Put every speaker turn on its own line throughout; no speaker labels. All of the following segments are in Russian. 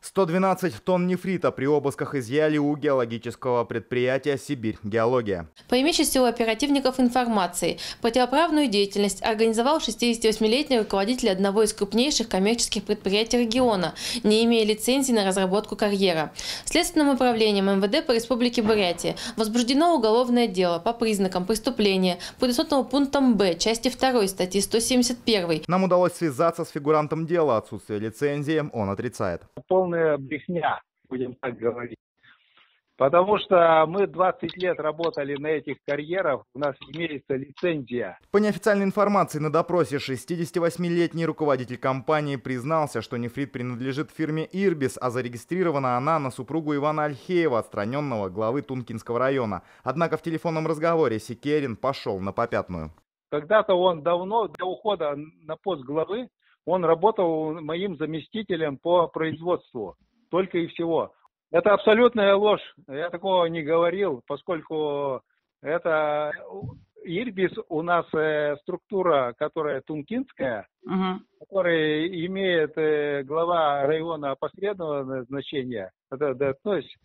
112 тонн нефрита при обысках изъяли у геологического предприятия «Сибирь Геология».
По имеющейся у оперативников информации, противоправную деятельность организовал 68-летний руководитель одного из крупнейших коммерческих предприятий региона, не имея лицензии на разработку карьера. Следственным управлением МВД по Республике Бурятия возбуждено уголовное дело по признакам преступления, предусмотренного пунктом Б части 2 статьи 171.
Нам удалось связаться с фигурантом дела. Отсутствие лицензии он отрицает.
Полная брехня, будем так говорить. Потому что мы 20 лет работали на этих карьерах, у нас имеется лицензия.
По неофициальной информации, на допросе 68-летний руководитель компании признался, что нефрит принадлежит фирме «Ирбис», а зарегистрирована она на супругу Ивана Альхеева, отстраненного главы Тункинского района. Однако в телефонном разговоре Секерин пошел на попятную.
Когда-то он давно, до ухода на пост главы, он работал моим заместителем по производству. Только и всего. Это абсолютная ложь. Я такого не говорил, поскольку это Ирбис у нас структура, которая тункинская, которая имеет глава района опосредованного назначения. То есть,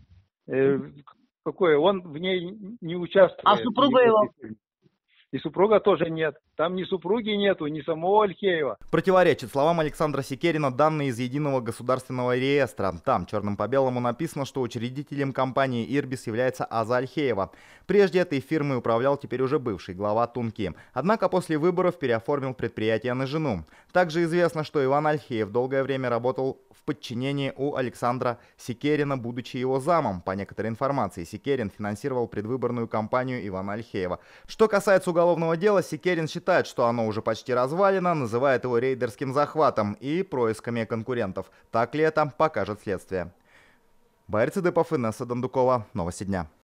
какое? Он в ней не участвует.
А супруга его?
И супруга тоже нет. Там ни супруги нету, ни самого Альхеева.
Противоречит словам Александра Секерина данные из Единого государственного реестра. Там черным по белому написано, что учредителем компании «Ирбис» является Аза Альхеева. Прежде этой фирмой управлял теперь уже бывший глава Тунки. Однако после выборов переоформил предприятие на жену. Также известно, что Иван Альхеев долгое время работал в подчинении у Александра Секерина, будучи его замом. По некоторой информации, Секерин финансировал предвыборную кампанию Ивана Альхеева. Что касается уголовного дела, Секерин считает, что оно уже почти развалено, называет его рейдерским захватом и происками конкурентов. Так ли это, покажет следствие. Байрцидепов, Инесса Дондукова. Новости дня.